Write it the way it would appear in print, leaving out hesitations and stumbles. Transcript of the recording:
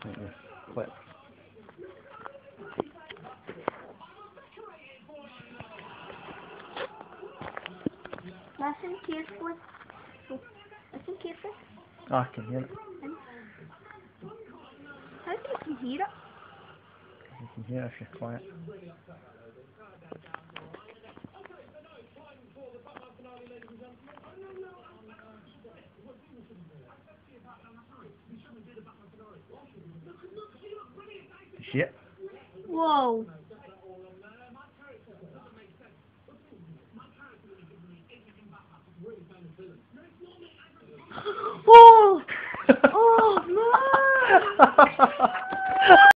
Clip. Listen carefully. Listen carefully. Oh, I can hear it. How do you can hear it? You can hear it if you're quiet. You see it? Whoa.